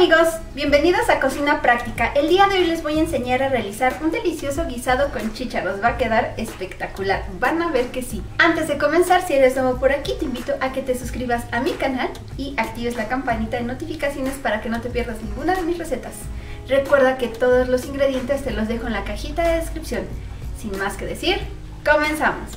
amigos, bienvenidos a Cocina Práctica. El día de hoy les voy a enseñar a realizar un delicioso guisado con chícharos. Va a quedar espectacular, van a ver que sí. Antes de comenzar, si eres nuevo por aquí, te invito a que te suscribas a mi canal y actives la campanita de notificaciones para que no te pierdas ninguna de mis recetas. Recuerda que todos los ingredientes te los dejo en la cajita de descripción. Sin más que decir, comenzamos.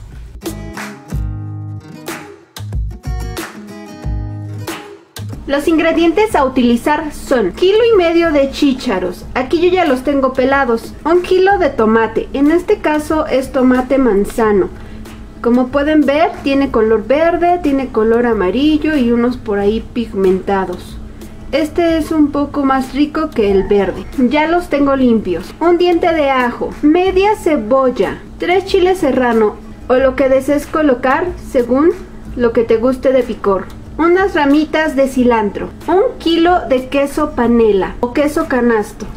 Los ingredientes a utilizar son 1,5 kilos de chícharos, aquí yo ya los tengo pelados, 1 kilo de tomate, en este caso es tomate manzano. Como pueden ver, tiene color verde, tiene color amarillo y unos por ahí pigmentados. Este es un poco más rico que el verde. Ya los tengo limpios. Un diente de ajo, media cebolla, 3 chiles serrano o lo que desees colocar según lo que te guste de picor. Unas ramitas de cilantro, 1 kilo de queso panela o queso canasto.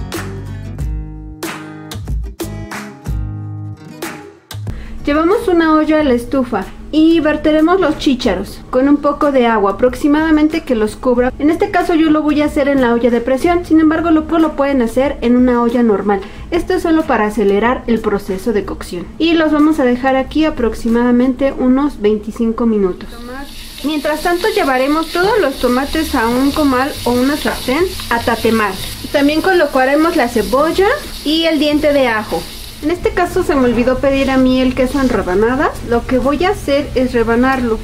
Llevamos una olla a la estufa y verteremos los chícharos con un poco de agua, aproximadamente que los cubra. En este caso yo lo voy a hacer en la olla de presión, sin embargo lo pueden hacer en una olla normal. Esto es solo para acelerar el proceso de cocción. Y los vamos a dejar aquí aproximadamente unos 25 minutos. Mientras tanto llevaremos todos los tomates a un comal o una sartén a tatemar. También colocaremos la cebolla y el diente de ajo. En este caso se me olvidó pedir a mí el queso en rebanadas. Lo que voy a hacer es rebanarlo.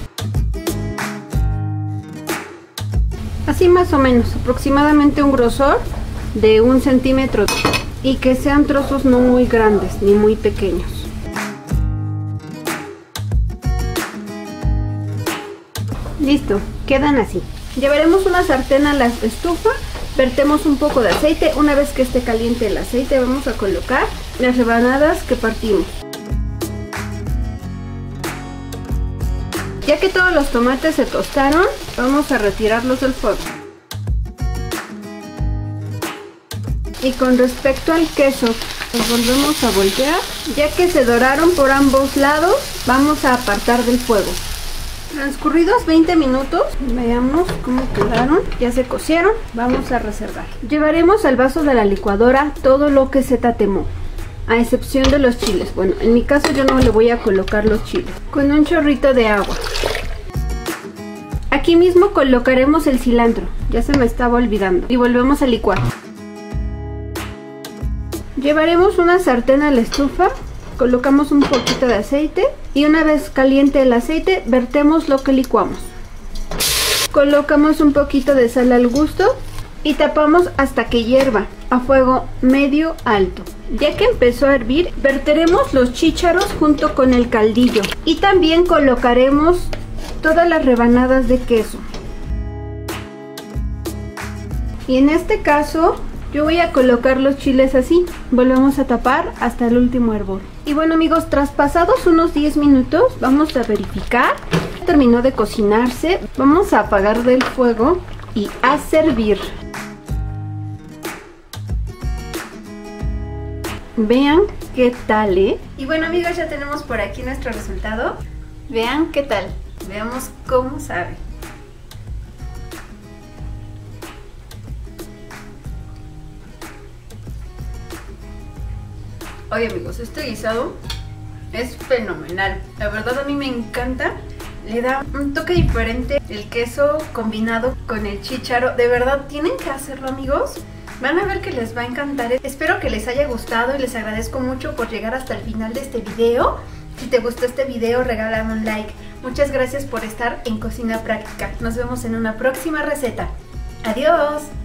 Así más o menos, aproximadamente un grosor de 1 centímetro. Y que sean trozos no muy grandes ni muy pequeños. Listo, quedan así. Llevaremos una sartén a la estufa, vertemos un poco de aceite. Una vez que esté caliente el aceite vamos a colocar las rebanadas que partimos. Ya que todos los tomates se tostaron, vamos a retirarlos del fuego. Y con respecto al queso, los volvemos a voltear. Ya que se doraron por ambos lados, vamos a apartar del fuego. Transcurridos 20 minutos, veamos cómo quedaron, ya se cocieron, vamos a reservar. Llevaremos al vaso de la licuadora todo lo que se tatemó, a excepción de los chiles. Bueno, en mi caso yo no le voy a colocar los chiles. Con un chorrito de agua. Aquí mismo colocaremos el cilantro, ya se me estaba olvidando, y volvemos a licuar. Llevaremos una sartén a la estufa. Colocamos un poquito de aceite y una vez caliente el aceite, vertemos lo que licuamos. Colocamos un poquito de sal al gusto y tapamos hasta que hierva a fuego medio alto. Ya que empezó a hervir, verteremos los chícharos junto con el caldillo y también colocaremos todas las rebanadas de queso. Y en este caso yo voy a colocar los chiles así. Volvemos a tapar hasta el último hervor. Y bueno amigos, tras pasados unos 10 minutos, vamos a verificar. Terminó de cocinarse. Vamos a apagar del fuego y a servir. Vean qué tal, ¿eh? Y bueno amigos, ya tenemos por aquí nuestro resultado. Vean qué tal. Veamos cómo sabe. Oye amigos, este guisado es fenomenal. La verdad a mí me encanta. Le da un toque diferente el queso combinado con el chícharo. De verdad tienen que hacerlo amigos. Van a ver que les va a encantar. Espero que les haya gustado y les agradezco mucho por llegar hasta el final de este video. Si te gustó este video, regálame un like. Muchas gracias por estar en Cocina Práctica. Nos vemos en una próxima receta. Adiós.